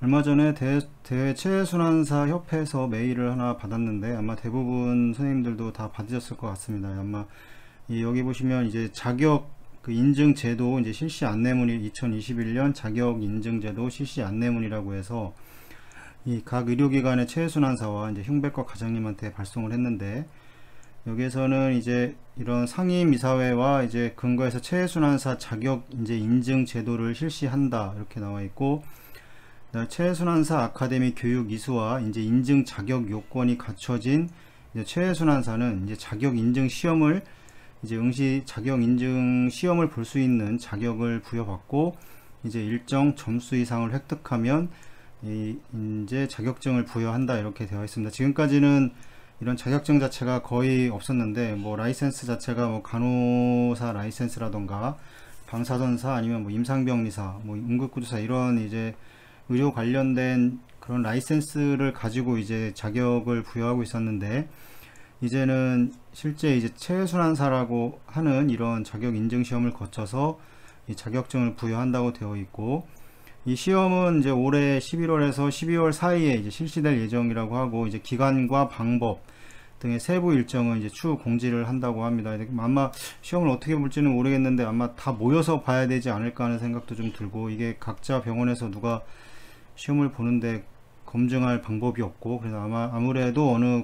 얼마 전에 대외 체외순환사 협회에서 메일을 하나 받았는데 아마 대부분 선생님들도 다 받으셨을 것 같습니다. 아마 여기 보시면 이제 자격 인증 제도 이제 실시 안내문이 2021년 자격 인증 제도 실시 안내문이라고 해서 이 각 의료기관의 체외순환사와 이제 흉배과 과장님한테 발송을 했는데, 여기에서는 이제 이런 상임이사회와 이제 근거해서 체외순환사 자격 이제 인증 제도를 실시한다 이렇게 나와 있고, 체외순환사 아카데미 교육 이수와 이제 인증 자격 요건이 갖춰진 체외순환사는 이제 자격 인증 시험을 이제 응시 자격 인증 시험을 볼 수 있는 자격을 부여받고 이제 일정 점수 이상을 획득하면 이제 자격증을 부여한다 이렇게 되어 있습니다. 지금까지는 이런 자격증 자체가 거의 없었는데, 뭐 라이센스 자체가 뭐 간호사 라이센스라던가 방사선사 아니면 뭐 임상병리사, 뭐 응급구조사 이런 이제 의료 관련된 그런 라이센스를 가지고 이제 자격을 부여하고 있었는데, 이제는 실제 이제 체외순환사라고 하는 이런 자격 인증 시험을 거쳐서 이 자격증을 부여한다고 되어 있고, 이 시험은 이제 올해 11월에서 12월 사이에 이제 실시될 예정이라고 하고, 이제 기간과 방법 등의 세부 일정은 이제 추후 공지를 한다고 합니다. 아마 시험을 어떻게 볼지는 모르겠는데 아마 다 모여서 봐야 되지 않을까 하는 생각도 좀 들고, 이게 각자 병원에서 누가 시험을 보는데 검증할 방법이 없고, 그래서 아무래도 어느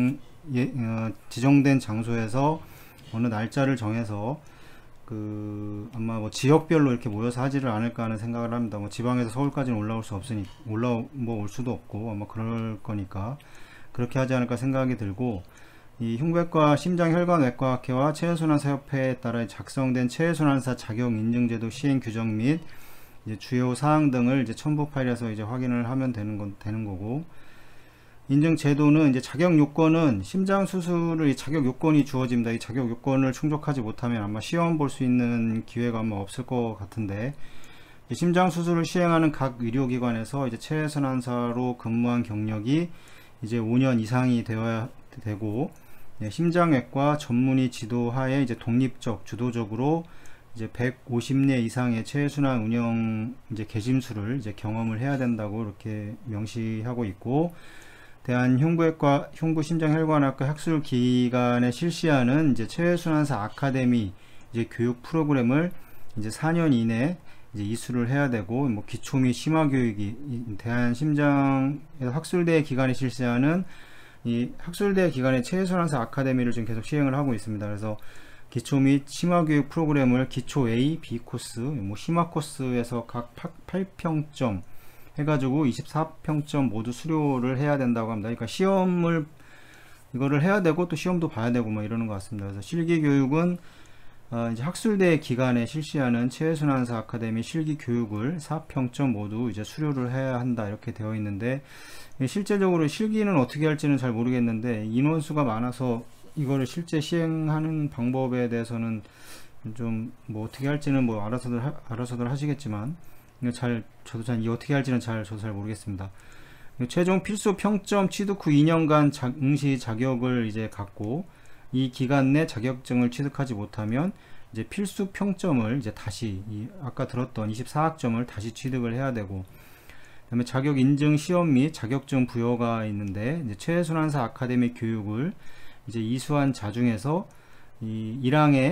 지정된 장소에서 어느 날짜를 정해서 아마 뭐 지역별로 이렇게 모여서 하지를 않을까 하는 생각을 합니다. 뭐 지방에서 서울까지는 올라올 수 없으니 올 수도 없고 아마 그럴 거니까 그렇게 하지 않을까 생각이 들고, 이 흉배과 심장혈관외과학회와 체외순환사협회에 따라 작성된 체외순환사 자격 인증제도 시행 규정 및 이제 주요 사항 등을 이제 첨부 파일에서 이제 확인을 하면 되는 거고, 인증 제도는 이제 자격 요건은 심장 수술의 자격 요건이 주어집니다. 이 자격 요건을 충족하지 못하면 아마 시험 볼 수 있는 기회가 아마 없을 것 같은데, 심장 수술을 시행하는 각 의료기관에서 이제 체외순환사로 근무한 경력이 이제 5년 이상이 되어야 되고, 심장외과 전문의 지도하에 이제 독립적 주도적으로 이제 150례 이상의 체외순환 운영 이제 개심수를 이제 경험을 해야 된다고 이렇게 명시하고 있고, 대한흉부외과 흉부심장혈관학과 학술기관에 실시하는 이제 체외순환사 아카데미 이제 교육 프로그램을 이제 4년 이내 이제 이수를 해야 되고, 뭐 기초 및 심화 교육이 대한심장 학술대 기관이 실시하는 이 학술대 기관의 체외순환사 아카데미를 지금 계속 시행을 하고 있습니다. 그래서 기초 및 심화 교육 프로그램을 기초 A, B 코스, 뭐 심화 코스에서 각 8평점 해가지고 24평점 모두 수료를 해야 된다고 합니다. 그러니까 시험을 이거를 해야 되고 또 시험도 봐야 되고 뭐 이러는 것 같습니다. 그래서 실기 교육은 이제 학술대 기관에 실시하는 체외순환사 아카데미 실기 교육을 4평점 모두 이제 수료를 해야 한다 이렇게 되어 있는데, 실제적으로 실기는 어떻게 할지는 잘 모르겠는데 인원수가 많아서 이거를 실제 시행하는 방법에 대해서는 좀 뭐 어떻게 할지는 뭐 알아서들 하시겠지만, 저도 어떻게 할지는 저도 잘 모르겠습니다. 최종 필수 평점 취득 후 2년간 응시 자격을 이제 갖고, 이 기간 내 자격증을 취득하지 못하면 이제 필수 평점을 이제 다시 아까 들었던 24학점을 다시 취득을 해야 되고, 그다음에 자격 인증 시험 및 자격증 부여가 있는데, 이제 체외순환사 아카데미 교육을 이제 이수한 자 중에서 이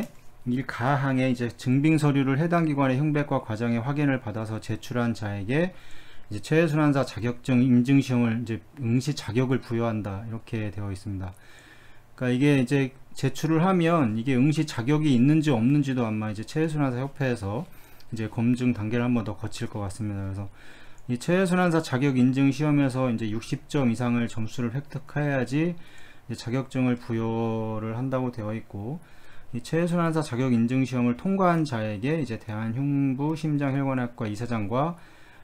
1가항에 이제 증빙 서류를 해당 기관의 흉배과 과장의 확인을 받아서 제출한 자에게 이제 체외순환사 자격증 인증 시험을 이제 응시 자격을 부여한다 이렇게 되어 있습니다. 그러니까 이게 이제 제출을 하면 이게 응시 자격이 있는지 없는지도 아마 이제 체외순환사 협회에서 이제 검증 단계를 한번 더 거칠 것 같습니다. 그래서 이 체외순환사 자격 인증 시험에서 이제 60점 이상을 점수를 획득해야지 이제 자격증을 부여를 한다고 되어 있고, 이 체외순환사 자격 인증 시험을 통과한 자에게 이제 대한흉부심장혈관학과 이사장과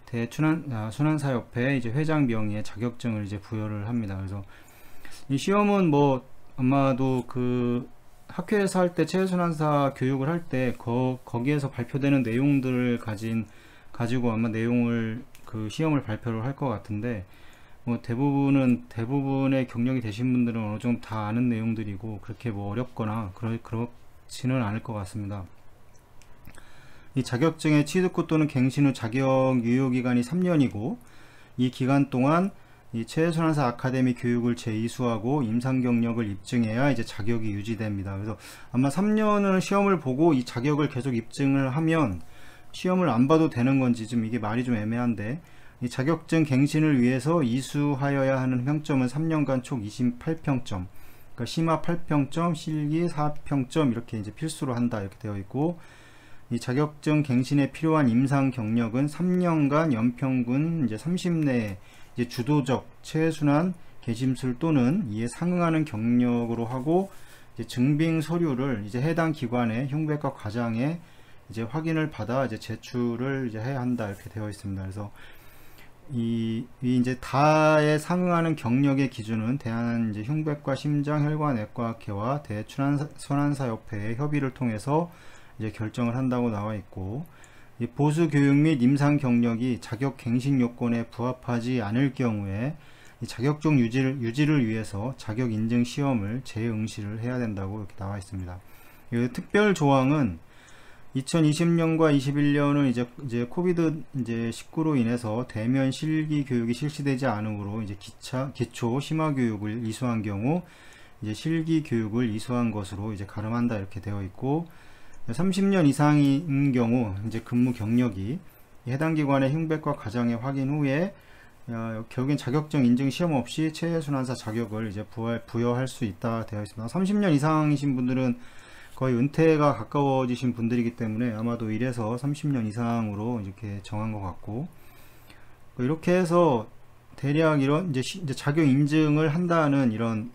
대순환사협회 이제 회장 명의의 자격증을 이제 부여를 합니다. 그래서 이 시험은 뭐 아마도 그 학회에서 할 때 체외순환사 교육을 할 때 거기에서 발표되는 내용들을 가지고 아마 내용을 시험을 발표를 할 것 같은데, 뭐 대부분의 경력이 되신 분들은 어느 정도 다 아는 내용들이고 그렇게 뭐 어렵거나 그렇지는 않을 것 같습니다. 이 자격증의 취득 후 또는 갱신 후 자격 유효기간이 3년이고 이 기간 동안 이 최순환사 아카데미 교육을 재이수하고 임상 경력을 입증해야 이제 자격이 유지됩니다. 그래서 아마 3년을 시험을 보고 이 자격을 계속 입증을 하면 시험을 안 봐도 되는 건지 좀 이게 말이 좀 애매한데, 이 자격증 갱신을 위해서 이수하여야 하는 평점은 3년간 총 28평점, 그러니까 심화 8평점, 실기 4평점 이렇게 이제 필수로 한다 이렇게 되어 있고, 이 자격증 갱신에 필요한 임상 경력은 3년간 연평균 이제 30내 이제 주도적 최순환 개심술 또는 이에 상응하는 경력으로 하고, 이제 증빙 서류를 이제 해당 기관의 흉부외과 과장에 이제 확인을 받아 이제 제출을 이제 해야 한다 이렇게 되어 있습니다. 그래서 이 이제 다에 상응하는 경력의 기준은 대한 이제 흉부외과 심장혈관외과학회와 대춘환사협회의 협의를 통해서 이제 결정을 한다고 나와 있고, 이 보수 교육 및 임상 경력이 자격 갱신 요건에 부합하지 않을 경우에 이 자격증 유지를 위해서 자격 인증 시험을 재응시를 해야 된다고 이렇게 나와 있습니다. 이 특별 조항은 2020년과 21년은 이제 코비드 이제 19로 인해서 대면 실기 교육이 실시되지 않으므로 이제 기초 심화 교육을 이수한 경우 이제 실기 교육을 이수한 것으로 이제 가름한다 이렇게 되어 있고, 30년 이상인 경우 이제 근무 경력이 해당 기관의 흉부외과 과장의 확인 후에 결국엔 자격증 인증 시험 없이 최순환사 자격을 이제 부여할 수 있다 되어 있습니다. 30년 이상이신 분들은 거의 은퇴가 가까워지신 분들이기 때문에 아마도 1에서 30년 이상으로 이렇게 정한 것 같고, 이렇게 해서 대략 이런 이제 자격 인증을 한다는 이런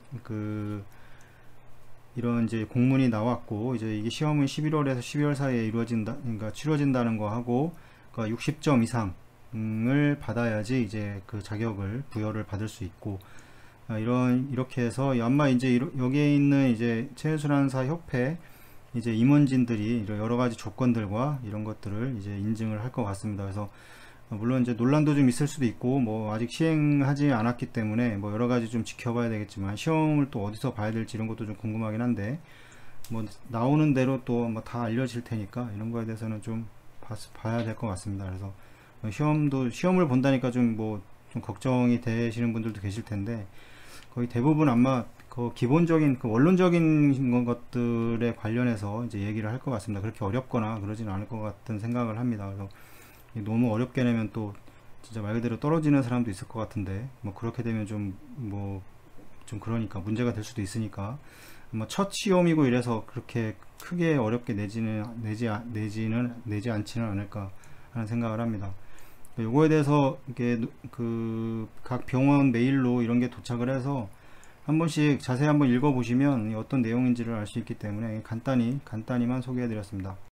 이제 공문이 나왔고, 이제 이게 시험은 11월에서 12월 사이에 그러니까 치러진다는 거 하고, 그러니까 60점 이상을 받아야지 이제 그 자격을 부여를 받을 수 있고, 이렇게 해서 아마 이제 여기에 있는 이제 최순환사 협회 이제 임원진들이 여러 가지 조건들과 이런 것들을 이제 인증을 할 것 같습니다. 그래서 물론 이제 논란도 좀 있을 수도 있고, 뭐 아직 시행하지 않았기 때문에 뭐 여러 가지 좀 지켜봐야 되겠지만, 시험을 또 어디서 봐야 될지 이런 것도 좀 궁금하긴 한데, 뭐 나오는 대로 또 뭐 다 알려질 테니까 이런 거에 대해서는 좀 봐야 될 것 같습니다. 그래서 시험을 본다니까 좀 걱정이 되시는 분들도 계실 텐데, 거의 대부분 아마 그 기본적인 원론적인 것들에 관련해서 이제 얘기를 할 것 같습니다. 그렇게 어렵거나 그러지는 않을 것 같은 생각을 합니다. 그래서 너무 어렵게 내면 또 진짜 말 그대로 떨어지는 사람도 있을 것 같은데, 뭐 그렇게 되면 좀 그러니까 문제가 될 수도 있으니까, 뭐 첫 시험이고 이래서 그렇게 크게 어렵게 내지 않지는 않을까 하는 생각을 합니다. 요거에 대해서 이게 각 병원 메일로 이런 게 도착을 해서 한 번씩 자세히 한번 읽어 보시면 어떤 내용인지를 알 수 있기 때문에 간단히만 소개해 드렸습니다.